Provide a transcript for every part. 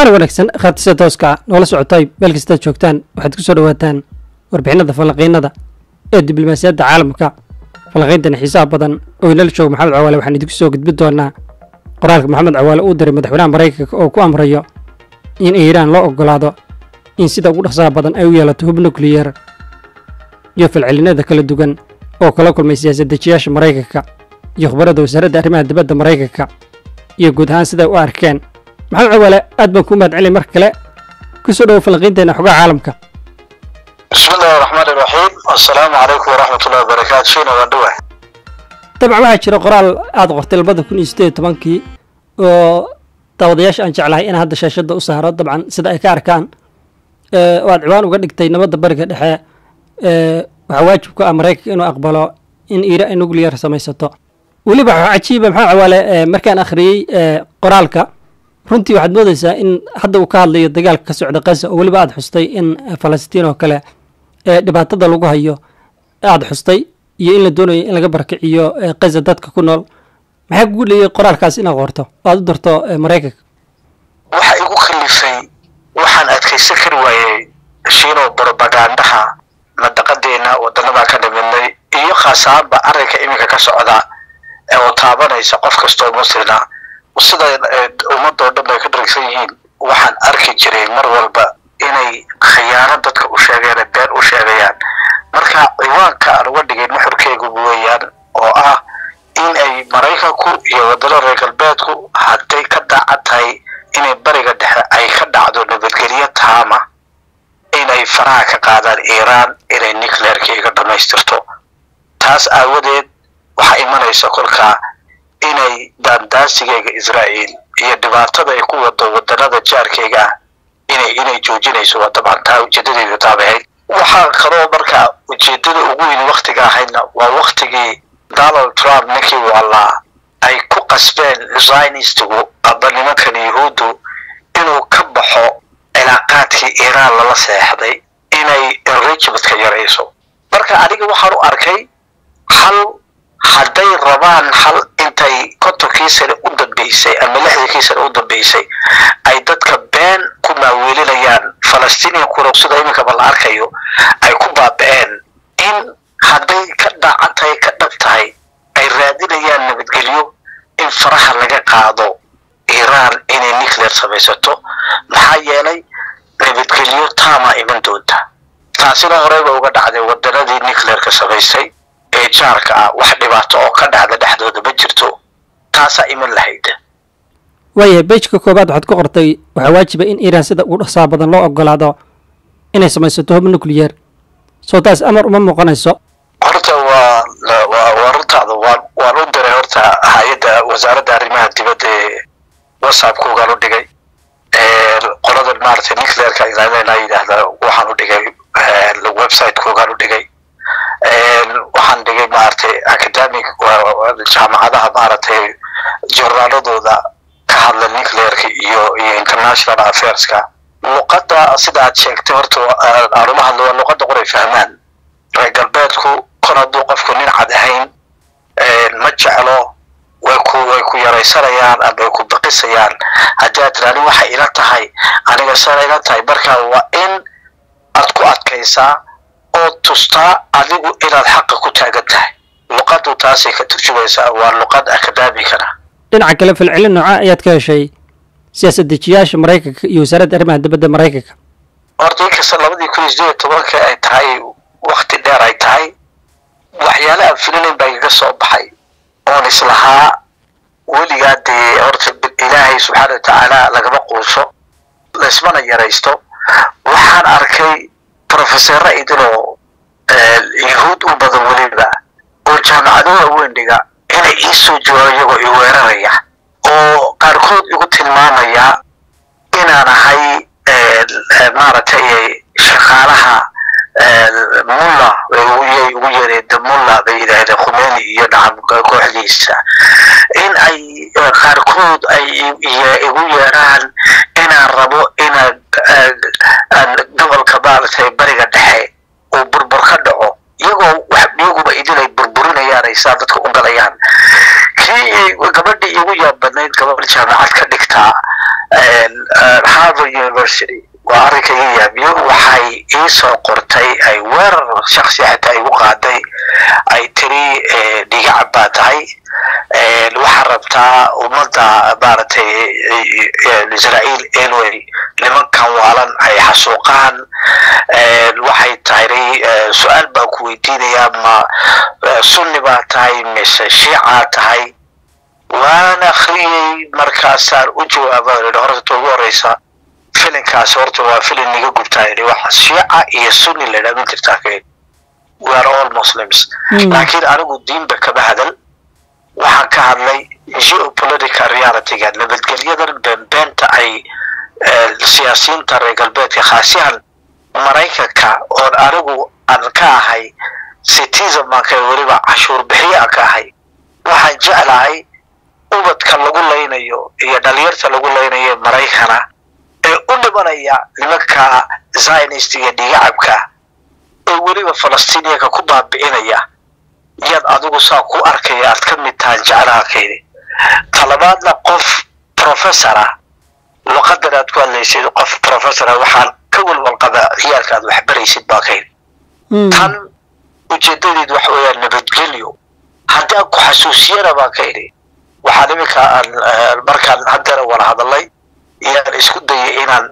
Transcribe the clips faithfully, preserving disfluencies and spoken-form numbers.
waana wanaagsan khaatisa tooska noola socotay meel kasta joogtaan waxaad ku soo dhawaataan warbixinada falanqeynada ee diblomaasiyadda caalamka falanqeyntan xiisaha badan oo inala jooga maxamed cawaale waxaan idinku soo gudbin doonaa qoraalka maxamed cawaale uu diray madaxweynaha maraykanka oo ku amrayo in iiraan loo ogolaado in sida ugu dhaqsaha badan ay u yeelato hub nukliyeer iyo falcelinada kala duwan oo kala kulmay siyaasaddejiyaasha maraykanka iyo khubarada wasaaradda arrimaha dibadda maraykanka iyo guud ahaan siday u arkeen maxamed cawaale aad baan ku mahad celin mar kale ku soo dhawo falanqeynteena xogaha caalamka بسم الله الرحمن الرحيم والسلام عليكم ورحمة الله وبركاته شينا ودوه طبعا waxaa jira qoraal aad qortay labada kun iyo siddeed iyo tobankii oo daawadayaasha aan jeclahay in hadda shaashada u saaro dabcan sida ay ka arkaan ee waad ciwaan uga dhigtay nabadda bariga dhexe ee waxa waajib ku ah Mareykanka inuu aqbalo in Iiraan nuclear samaysato waliba waxa cajiib maxaa cawaale markaan akhriyay qoraalka runtii waxaad moodaysaa in hadda uu ka hadlayo dagaalka ka socda Gaza oo waliba aad xustay in Falastiin oo kale ee dhibaatada lagu hayo aad xustay iyo in la doonayo in laga barkiciyo Gaza dadka ku nool maxaa ku leeyahay qoraalkaas inaad qorto aad u darto Mareykanka waxa igu khalifay waxaan adkaysan kari waayay shiino propagandaha madaqadeena wadannada ka dhimanay iyo khaasaaba arrinka iminka ka socda ee oo taabanaysa qof kasta oo muslina sida ummadda oo dhan bay ka dhigsan yihiin waxaan arki jiray mar walba inay khiyaano dadka u sheegeen been u sheegayaan marka ciwaanka aan uga dhigay nuxurkeygu weeyaan oo ah in ay Maraykanku iyo wadannada reer galbeedku hadday ka daacatay inay bariga dhexe ay ka dhacdo nabadgelyo taama inay faraha ka qaadaan Iiraan inay nuclearkeyga dhamaystirto taas aawadeed waxa imanaysa kolkaa inay daandaansigeyga Israa'iil iyo dhibaatada ay ku wado wadannada jaarkeyga inay inay joojinayso waa dabcan taa ujeedadeedu taabahayd waxaa kaloo markaa ujeedada ugu weyn waqtiga ahaydna waa waqtigii Donald Trump ninkii wallaa ay ku qasbeen Zionistigu aba nimankan Yahuudu inuu ka baxo cilaaqaadkii Iiraan lala seexday inay enrichmentka yarayso marka aniga waxaan u arkay hal hadday rabaan hal intay kontonkii sano u dambeysay ama lixdankii sano u dambeysay ay dadka been ku maaweelinayaan Falastiiniyan kuna sida iminka la arkayo ay ku baaba'een in hadday ka dhacatay ka dhabtahay ay raadinayaan nabadgelyo in faraha laga qaado Iiraan inay nuclear samaysato maxaa yeelay nabadgelyo taama iman doonta taasina horeyba uga dhacday wadannadii nuclearka samaysay ee jaarka ah wax dhibaato oo ka dhacda dhexdooda ma jirto taasa iman lahayd waayahay bejka koobaad waxaad ku qortay waxaa waajiba in Iiraan sida ugu dhaqsaha badan loo ogolaado inay samaysato hub nuclear soo taas amar uma muuqanayso horta waa waa runtaada waan u diray horta hay'adda wasaaradda arrimaha dibadda ee whatsapp-koogaan u dhigay qolada maaragtay nuclearka ilaalinayna yidhaahda waxaan u dhigay website-koogaan u dhigay waxaan dhigay maaragtay academic jaamacadaha maaragtay journaaladooda ka hadla nuclearka iyo iyo international affairska luqadda sida aad sheegtay horta aan uma hadlo waa luqadda qoray fahmaan reer galbeedku kon hadduu qofku nin cad ahayn ma jeclo way ku way ku yaraysanayaan ama way ku baqisayaan haddii aad tiraani waxay ila tahay aniga sana ila tahay marka waa in aad ku adkaysaa oo tustaa adigu inaad xaqa ku taagan tahay luqaddu taasay ka turjumaysaa waa luqad akademikana dhinaca kale falcelin nooca ayaad ka heshay siyaasaddejiyaasha Maraykanka iyo wasaaradda arrimaha dibadda Maraykanka horta inkasta labadii kun iyo siddeed iyo tobanka ay tahay waqti dheer ay tahay waxyaala aan filinayn baa iga soo baxay oon islahaa weligaa dee horta ilaahay subxaana watacaala lagama quuso laysmana yaraysto waxaan arkay professor idinoo yahuud u badan weliba oo jaamacadaha waaweyn dhiga inay ii soo joogaan iyagoo i weeraraya oo qaarkood igu tilmaamaya inaan ahay maaragtay shaqaalaha mulla way ugu yeereen mulla bay yidhaahdeen Khomeini iyo dhacab kooxdiisa in ay qaarkood ay igu yeeraan inaan rabo inaan gobolka maaragtay bariga dhexe oo burbur ka dhaco iyagoo wax iyaguba idinay burburinayaan ay saa dadka u galayaan kii gabadhii igu yaab badnayd gabadh jaamacad ka dhigtaa Harvard University waa arrinka ii yaabiyo waxay ii soo qortay ay weerar shakhsi xitaa igu qaaday ay tiri dhigaca baa tahay waxaa rabtaa ummadda maaragtay Israel anyway nimankan waalan ay xasuuqaan waxay tahay su-aal baan ku weydiinayaa ma sunni baa tahay mise shiica tahay waan akhriyey markaasaan u jawaabay horta ugu horeysa filinkaas horta waa filin niga gubtaayay waxa shiica iyo sunni la dhamin jirtaa kay we are all Muslims laakiin anigu diinba kama hadal waxaan ka hadlay geopolitical reality-ga nabadgelyadan beenbeenta ay siyaasiyiinta reer galbeedka khaasiyan Maraykanka oo anigu aan ka ahay citizen marka waliba cashuur bixiya ka ahay waxaan jeclahay ubadka lagu leynayo iyo dhalinyarta lagu leynayo Maraykana ee u dhimanaya nimanka Zionist iyo dhigacabka ee waliba Falastiiniga ku baabi'inaya yad adigu saa ku arkaya aad ka mid tahay jeclaha kaydi talabaadna qof professora luqadda aad ku hadlaysid qof professora waxaan ka walwal qaba ciyaalkaad wax baraysid baa kaydi tan ujeedadeedu waxa weeyaan nabadgelyo haddii ku xasuusiyana baa kaydi waxaan imika markaan haddana wala hadalay iyaan isku dayay inaan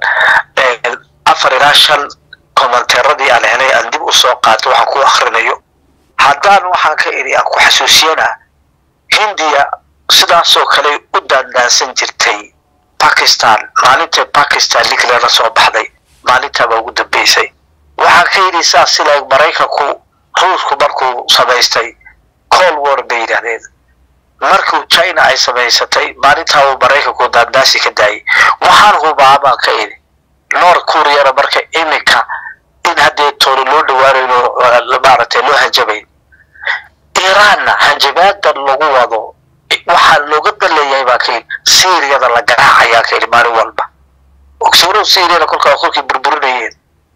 afar ilaa shan kommentaarradii aan helay aan dib u soo qaato waxaan ku akhrinayo haddaan waxaan ka idhi aan ku xasuusiyana Hindiya sidaasoo kale u daandaansan jirtay Pakistan maalinta Pakistan ligleena soo baxday maalintaaba ugu dambeysay waxaan ka idhi saas sida Maraykanku Ruushku markuu samaystay Cold War bay yidhaahdeen markuu China ay samaysatay maalintaa uu Maraykanku daandaasi ka daayay waxaan hubaa baan ka idhi North Korea marka imika in haddii toona loo dhawaanayo maaragtay loo hanjabay Iran hanjabaadda lagu wado waxaa looga daleeyahay baa kay Syria la garaacaya kay maalin walba ogsoro Syria kolka kolkii burburinayeen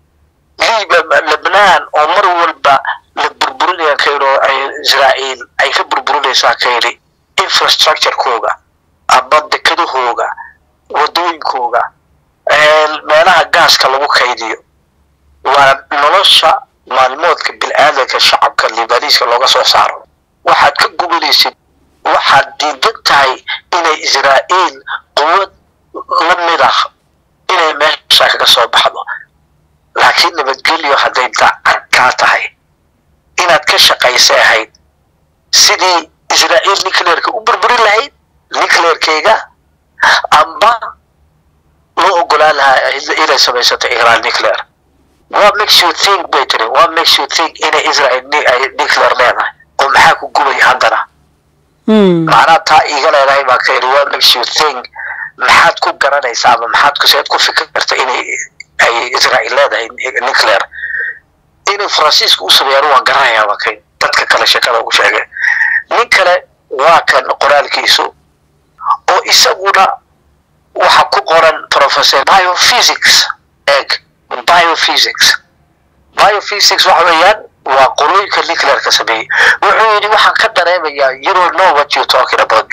Lebanon oo mar walba la burburinaya kayro ay Israel ay ka burburinaysaa kayri infrastructure kooga abad kadahooga wadooyinkooga meelaha gaaska lagu kaydiyo waa nolosha maalmoodka bilaadanka shacabka Libaaniiska looga soo saaro waxaad ka gubanaysid waxaad diidan tahay inay Israel quwad la mid ah inay meesha kaga soo baxdo laakiin nabadgelyo hadday daacad ka tahay inaad ka shaqaysay ahayd sidii Israel nuclear-ka u burburin lahayd nuclear-keega amba loo ogolaan lahaa inay samaysato Iran nuclear. What makes you think better? What makes you think in Israel nuclear leedahay oo maxaa ku gubay haddana macnaha taa iga leedahay baa kayri what makes you think maxaad ku garanaysaa ama maxaad ku seed ku fikirta inay ay Israel leedahay nuclear inay Faransiisku u sameeyaan waan garanayaa baa kay dadka kale shaqada ugu sheegay nin kale waa kan qoraalkiisu oo isaguna waxa ku qoran professor biophysics egg biophysics biophysics waxa weeyaan waa qoroyinka nuclear ka sameeyay wuxuu yiri waxaan ka dareemayaa you don't know what you talking about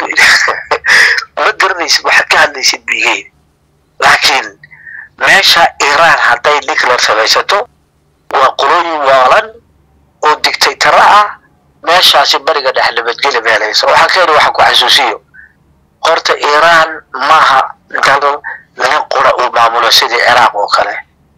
ma garanaysid waxa ka hadlaysid bigay laakiin meesha Iran hadday nuclear samaysato waa qoroyin waalan oo dictator ah meeshaasi bariga dhex nabadgelyo meelayso waxa kale waxa ku xasuusiyo horta Iran maaha dal laga qora oo maamulo sidii Iraq oo kale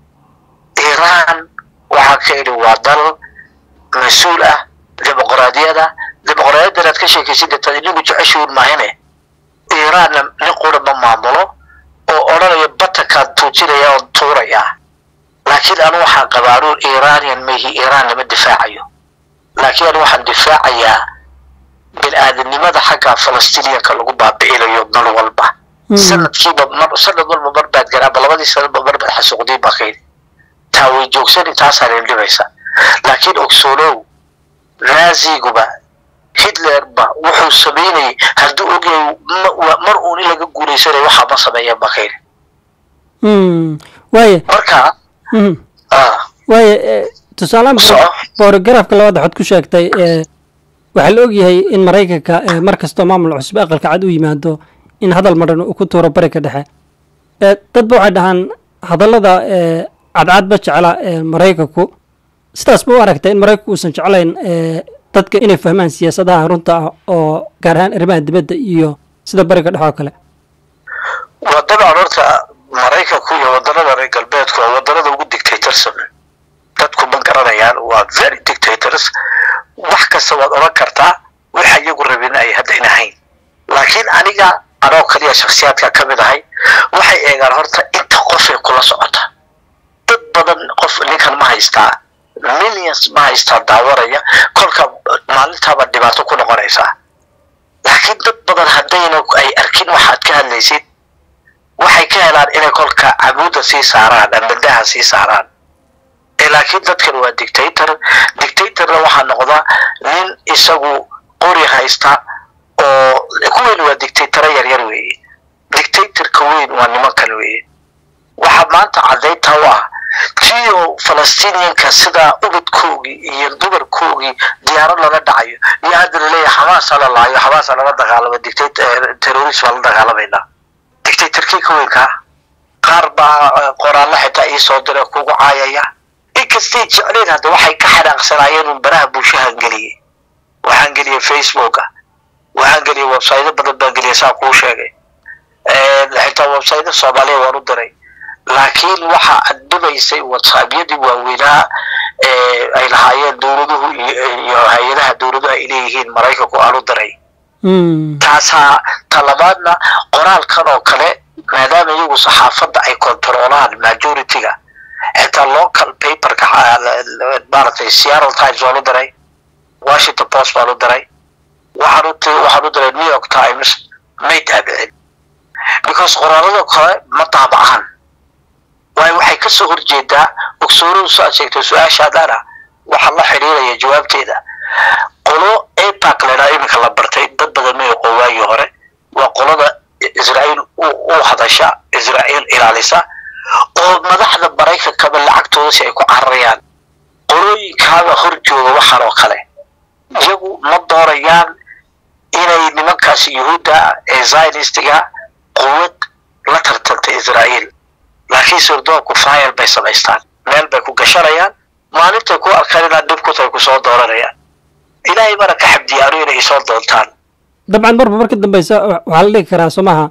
Iran waxa kale waa dal مسؤول اه ديمقراطية ديمقراطية ka sheekaysid tadinigu jeceshuun maahane Iran niqoor ma maamulo oo oranaya bataka tuujinaya oo tuuraya laakiin anu waxaan qabaa Iranian mehi Iran ma difaacayo laakiin waxaan difaacayaa bil aadanimada xagga Falastiiniga lagu baabi'inayo dal walba sanadkiiba mar sanad walba mar baad garaab labadii sanad mar baad xasuuqday baqay taa way joogsan taas aan dhibaysa laakiin ogsoonow raasiguba Hitler ba wuxuu sameeyay haduu ogay mar uu laga guuleysanay waxa ma sameeyay baqay mm way marka mm ah way tusaalaan paragrafka labada xad ku sheegtay waxa la ogyahay in Mareykanka markasto maamul cusub aqalka cad u yimaado in hadal maran uu ku tuuro baraka dhexe dad ba waxay dhahaan hadallada cadcadba jecla maraykanku sidaas ba u aragtay in maraykanku uusan jeclayn dadka inay fahmaan siyaasadaha runta ah oo gaar ahaan arrimaha dibadda iyo sida bariga dhex oo kale wadada horta maraykanku iyo waddanada reer galbeedku waa waddanada ugu dictatorsan dadku ma garanayaan waa very dictators wax kasta waad oran kartaa waxa iyagu rabin ay haddayna hayn laakiin aniga anoo kaliya shakhsiyaadka ka mid ahay waxay eegaan horta inta qofay kula socota dad badan qof ninkan ma haystaa millions ma haystaa daawaraya kolka maalintaaba dhibaato ku noqonaysaa laakiin dad badan haddayna ay arkin waxaad ka hadlaysid waxay ka helaan inay kolka cabuuda sii saaraan amadaha sii saaraan laakiin dadkan waa dictator dictatorna waxaa noqda nin isagu qori haysta oo kuweyn waa dictatora yaryar weeye dictatorka weyn waa nimankan weeye waxaa maanta caddaynta u ah tiyo falastiiniyanka sida ubadkoogii iyo dumarkoogii diyaarad lala dhacayo iyo hadda laleeyahay xamaasa la laayo xamaasa lala dagaalamo terrorist waa la dagaalamayna dictatorkii ka weynkaa qaar baa qoraallo xitaa ii soo diray kugu caayaya inkastay jecleen hadda waxay ka xanaaqsanaayeen un baraha bulshahan geliyey waxaan geliyey facebooka waxaan geliyey websaydo badan baan geliyey saa kuu sheegay xitaa websaydo soomaaliya waan u diray laakiin waxa addibaysay whatsappyadii waaweynaa ay lahaayeen dowladuhu iyo hay-adaha dowladuhu ay leeyihiin maraykanku aan u diray taasaa talabaadna qoraalkan oo kale maadaama iyagu saxaafadda ay kontaroolaan majority-ga xitaa local paperka maaragtay Seattle Times waan u diray Washington Post waan u diray waxaan u diray New York Times may taabicin because qoraalada kale ma taabacan waayo waxay ka soo horjeedaa ogsooradu soo sheegtay su-aashaadana waxaa la xiriiraya jawaabteeda qolo AIPAC lena iminka la bartay dad badan ma yaqoon waagii hore waa qolada Israel u hadasha Israel ilaalisa oo madaxda maraykankaba lacagtooda si ay ku cararayaan qolooyinkaaba hor jooga waxaan oo kale iyagu ma doorayaan inay nimankaasi yuhuudda ee zionistiga quwad la tartanta Israel laakiin surdoonku fayl bay samaystaan meel bay ku gashanayaan maalinta ku arkaan inaad dhibku tahay ku soo dooranayaan ilaahay bana ka xabdiyaano inay soo doontaan dabcan marba marka dambaysa waxaa la dhigi karaa somaha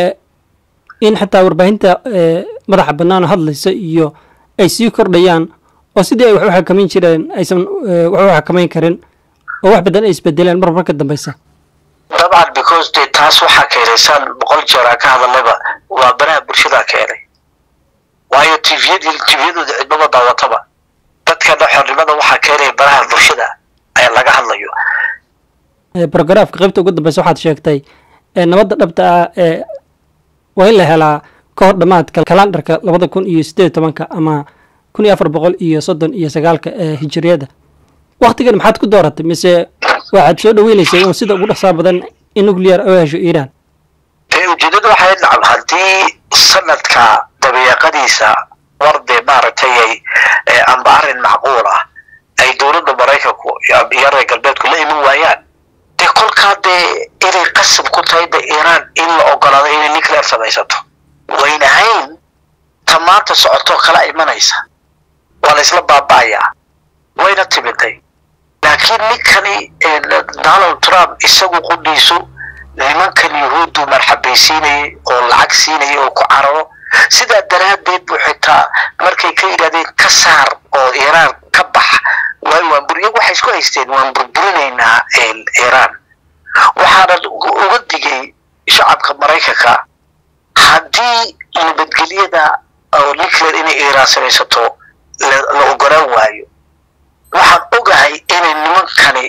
in xataa warbaahinta madaxa bannaan hadlaysa iyo ay sii kordhayaan oo sidii ay wax u xakamayn jireen aysan wax u xakamayn karin oo wax badan ay isbedeleen marba marka dambaysa dabcan because de taas waxaa keenaysaan boqol jeer aan ka hadalnayba waa baraha bulshada keenay waayo tviyadii tviyadooda cidnaba daawataba dadka xornimada waxaa keenaya baraha bulshada ayaa laga hadlayo brogaraafka qaybta ugu dambaysa waxaad sheegtay nabadda dhabta ah ee waa in la helaa ka hor dhammaadka kalandarka labada kun iyo siddeed iyo tobanka ama kun iyo afar boqol iyo soddon iyo sagaalka ee hijiriyada waktigan maxaad ku dooratay mise waxaad soo dhaweynaysay in sida ugu dhaqsaa badan in nuclear oo hesho Iran ujeedadu waxay dhacday haddii sanadka dabeeqadiisa warde maaragtay ay amba arrin macquul ah ay dowladda maraykanku iyo reer galbeedku la iman waayaan dee kolkaa dee inay qasab ku tahay de Iran in la ogolaado inay nuclear samaysato wayna hayn tamaanta socoto kala imanaysa waa la isla baabaayaa wayna timiday laakiin ninkani Donald Trump isagu qudhiisu nimankan yuhuuddu marxabaysiinayay oo lacag siinayay oo ku cararo sidaa daraadeed buu xitaa markay ka yidhahdeen ka saar oo Iran ka bax waayo waan buriyo waxay isku haysteen waan burburinaynaa Iran waxaana uga digay shacabka maraykanka haddii nabadgelyada oo nuclear inay Iran samaysato la ogolaan waayo waxaan ogahay inay nimankani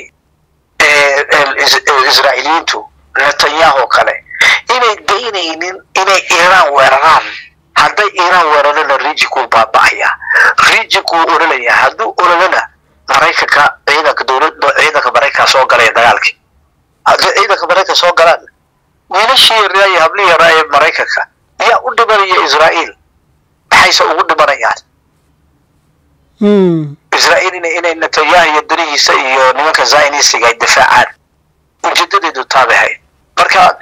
Israa'iiliyiintu Netanyahu kale inay daynaynin inay Iran weeraraan hadday Iran weerarana rijiku baaba'aya rijiku orolaya hadduu orolana maraykanka ciidanka dowladda ciidanka maraykanka soo galay dagaalkii haddii ciidanka maraykanka soo galaan wiilashii yaryar iyo hablihii yaraa ee maraykanka ayaa u dhimanaya Israa'iil maxayse ugu dhimanayaan Israa'iil inay Netanyahu iyo darihiisa iyo nimanka Zionistiga ay difaacaan ujeedadeedu taabahay marka dadka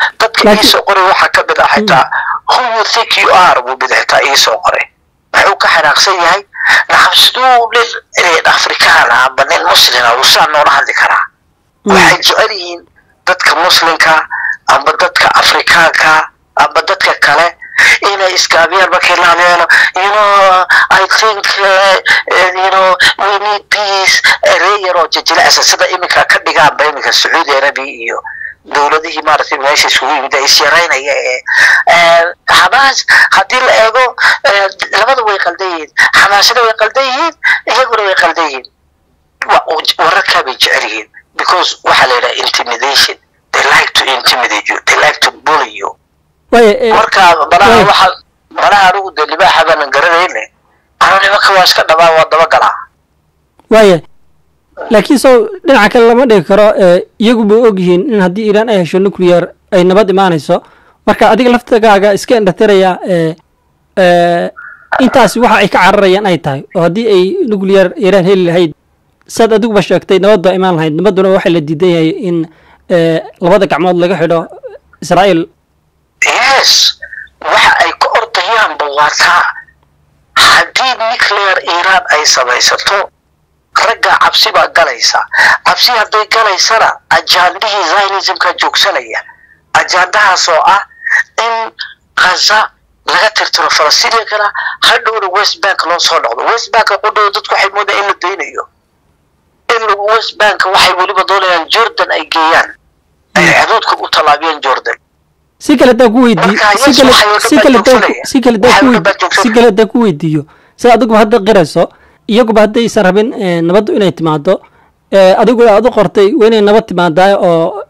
إيسو قري وحا كبدا حتى who you think you are وبدا حتى إيسو قري محو كحنا قصيهي نحبسدو للأفريكانا بني المسلمين وصان نورا هذي كرا waxay jecelihiin dadka muslimka ama dadka afrikaanka ama dadka kale inay iskaabiyaan markay la hadlayaan you know I think uh, you know we need peace ereyer oo jilacsan sida imika ka dhigaan ba imika Saudi Arabia iyo dawladihii maartay meesha isugu yimid ay isyareynaya ee Hamas hadii la eego labada way qaldayiin Hamasna way qaldayiin iyaguna way qaldayiin wararka bay jecelihiin because waxa la yiraahdaa intimidation they like to intimidate you they like to bully you marka balaha waxa balaha ugu dalibaaxa baan garanayne ana marka waa iska dhabaa waa daba galaa waaye laakiin soo dhinaca kale lama dhigi karo iyagu bay og yihiin in haddii Iran ay hesho nuclear ay nabad imaanayso marka adiga laftigaaga iska indhatiraya ee ee intaas waxa ay ka cararayaan ay tahay oo haddii ay nuclear Iran heli lahayd sad adigu ba sheegtay nabad baa imaan lahayd nabaduna waxa la diidan yahay in labada gacmood laga xidho Israa'iil yes waxa ay ku ordayaan bawaata haddii nuclear Iran ay samaysato raga cabsi baa galaysa cabsi haday galaysana ajaandihii Zionismka joogsanaya ajaandahaas oo ah in Gaza laga tirtiro Falastiin kala hadhow West Bank loo soo noqdo West Bank qodoo dadku waxay moodeen in la deynayo in West Bank waxay waliba doonayaan Jordan ay geeyaan ay xuduudka u talaabiyaan Jordan si kale taa ku weydiiyo si kale si kale si kale taa ku si kale taa ku weydiiyo si adigu hadda qirayso iyagu ba haday san rabin nabad inay timaado adigu aad u qortay weynay nabad timaado oo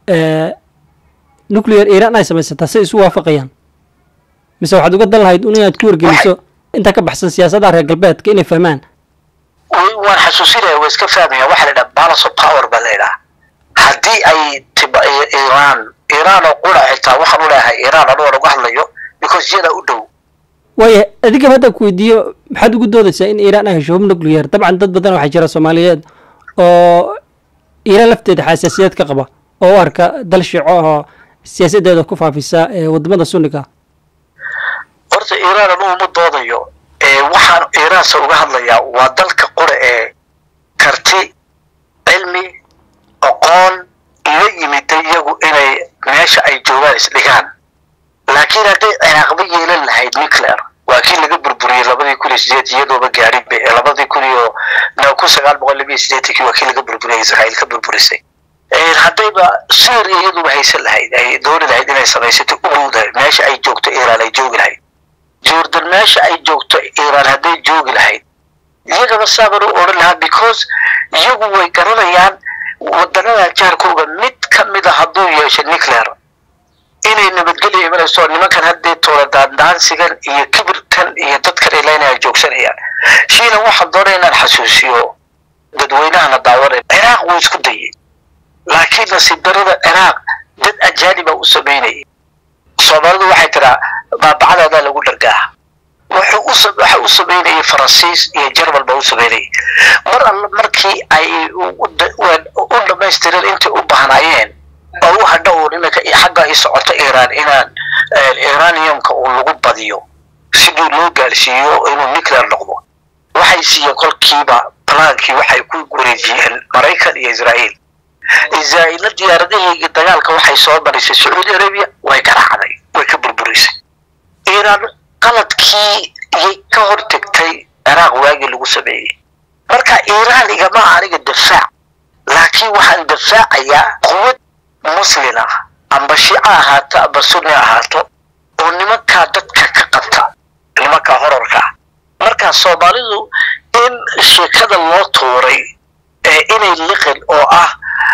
nuclear Iran ay samaysataa si isu waafaqayaan mise waxaad uga dan lahayd inaad ku wargeliso inta ka baxsan siyaasadda reer galbeedka inay fahmaan waan xasuusinaya way iska fahmayaan waxa la yiraahdaa balance of power baa la yiraahdaa haddii ay Iran Iran oo qura xitaa waxaan u leeyahay Iran oo lagu hadlayo because jada u dhow waaye adiga hadda ku weydiiyo maxaad ugu doodaysaa in Iran ay hesho nuclear dabcan dad badan waxa jira Soomaaliyeed oo Iran lafteeda xasaasiyad ka qaba oo arka dal shiico oo siyaasadeeda ku faafisa wadamada Sunniga horta Iran oo ma doodayo ee waxaan Iran soo uga hadlayaa waa dalka qura ee karti cilmi aqoon iyo yimid iyagu inay meesha ay joogaan isdhigaan laakiin haday Iraqba yeelan lahayd nuclear waa kii laga burburiyay labadii kun iyo sideed iyadoo gaarin bay labadii kun iyo sagaal boqol iyo siddeetan waa kii laga burburiyay Israa'iil ka burburisay ee hadayba Syria iyadoo haysan lahayd ay doon lahayd inay samaysato uruuda meesha ay joogto Iran ay joogi lahayd Jordan meesha ay joogto Iran haday joogi lahayd iyaga sabir u oran lahaa because iyagu way garanayaan waddanada jaarkooda mid kamid ah haduu yeesho nuclear inay nabadgelyo imanayso nimankan hadday tooradaan daansigan iyo kibirkan iyo dadkan ilaahay joogsanayaan shiina waxa doonayaan xasuusiyo dadweynaha daawaday Iraq way isku dayay laakiin nasiib darrada Iraq dad ajaanib ah u sameeyay Soomaalidu waxay tiraa baabacada lagu dhargaa wuxuu u sameeyay u sameeyay Faransiis iyo Jarmal ba u sameeyay mar alla markii ay u dhameystireen inta u baahnaayeen oo hadhow inaka xagga ay socoto Iran inaan Iraniumka uu lagu badiyo sidoo loo gaarsiiyo inuu nuclear noqdo waxay siiyeen kolkiiba plaankii waxay ku gureejiyeen Mareykan iyo Israa'iil Israa'iil diyaaradaha dagaalka waxay soo barisay Saudi Arabia way garaacday way ka burburisay Iran qaladkii ay ka hortagtay Iraq waagi lagu sameeyay marka Iran igama aniga difaac laakiin waxaan difaacayaa quwad muslina amba shiica ahaato amba sunni ahaato oo nimanka dadka ka qabta nimanka horarka marka Soomaalidu in sheekada loo tooray ee inay liqin oo ah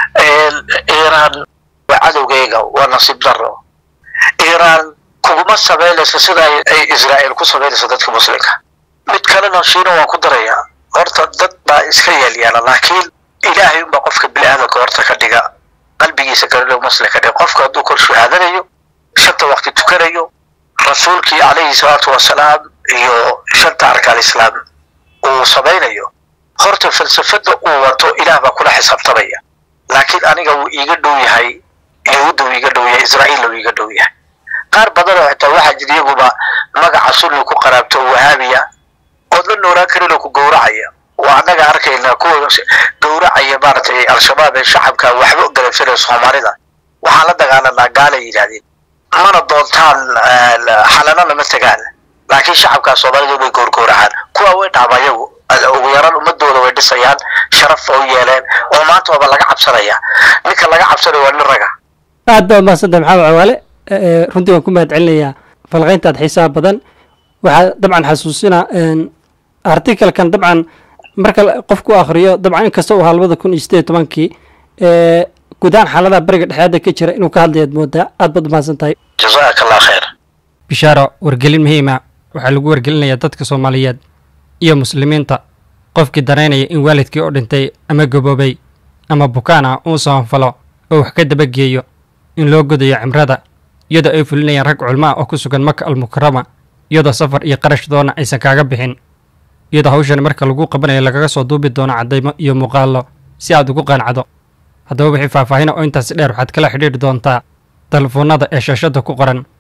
Iran waa cadowgeega waa nasiib darro Iran kuma sameeyayso sida ay Israa'iil ku sameeyayso dadka muslimka mid kalena shiina waan ku darayaa horta dad baa iska yeeliyaan laakiin Ilaahay uma qofka bilaadanka horta ka dhiga qalbigiisa kale muslimka ee qofka uu kor shahaadanayo shanta waqti tukanayo rasuulkii alayhi salaatu wasalaam iyo shanta arkaan islaam uu sameeyo horta falsafada uu wato Ilaah baa kula xisaabtamaya laakiin aniga uu iiga dhow yahay yahuud uu iiga dhow yahay Israa'iil uu iiga dhow yahay qaar badan oo xitaa waxaa jira iyaguba magaca sunni ku qaraabto wahaabiya ood la noolaan karin oo ku gowracaya waa annaga arkayna kuwa gowracaya maaragtay al-shabaab ee shacabka waxba u galabsanaya soomaalida waxaan la dagaalanaa gaalay yidhaahdeen mana doontaan xalanana ma tagaan laakiin shacabka soomaalida way gowrgowracaan kuwa way dhaama iyagu ugu yaraan ummadooda way dhisayaan sharaf oo yeeleen oo maanta waba laga cabsanaya ninka laga cabsanayo waa nin raga aad baa mahadsantahay maxamed cawaale runtii waan ku mahad celinayaa falqayntaad xiisaha badan waxaa dabcan xasuusina artikalkan dabcan marka qofku akhriyo dabcan inkasta uu ahaa labada kun iyo sideed tobankii guud ahaan xaaladaha bariga dhexeeda ka jira inuu ka hadlayaad moodaa aad baad umahadsan tahay jazaaka allah khayr bishaaro wargelin muhiima waxaa lagu wargelinayaa dadka soomaaliyeed iyo muslimiinta qofkii danaynaya in waalidkii oo dhintay ama gaboobay ama bukaan ah uu soonfalo oo wax ka dabageeyo in loo godayo cimrada iyadoo ay fulinayaan rag culmo ah oo ku sugan maka almukarama iyadoo safar iyo qarash doona aysan kaaga bixin iyadoo hawshan marka lagu qabanayo lagaga soo duubi doono caddaymo iyo muuqaallo si aad ugu qancado haddaba wixii faahfaahina oo intaasi dheer waxaad kala xidhiidhi doontaa telefoonnada ee shaashadda ku qoran